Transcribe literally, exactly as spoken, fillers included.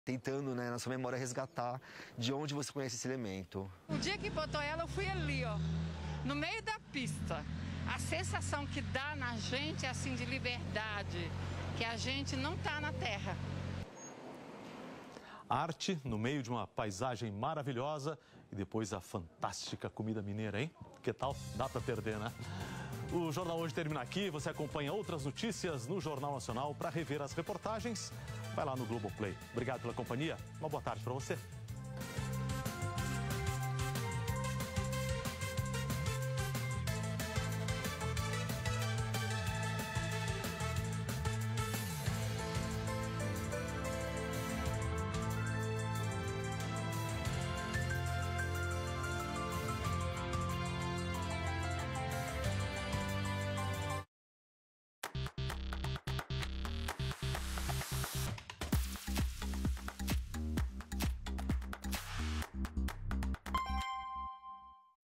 Tentando, né, na sua memória resgatar de onde você conhece esse elemento. O dia que botou ela, eu fui ali, ó, no meio da pista. A sensação que dá na gente é assim de liberdade, que a gente não tá na terra. Arte no meio de uma paisagem maravilhosa e depois a fantástica comida mineira, hein? Que tal? Dá para perder, né? O Jornal Hoje termina aqui. Você acompanha outras notícias no Jornal Nacional. Para rever as reportagens, vai lá no Globoplay. Obrigado pela companhia. Uma boa tarde para você.